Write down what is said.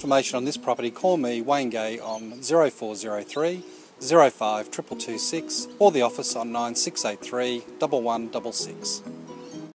information on this property, call me, Wayne Gay, on 0403 05 2226 or the office on 9683 1166.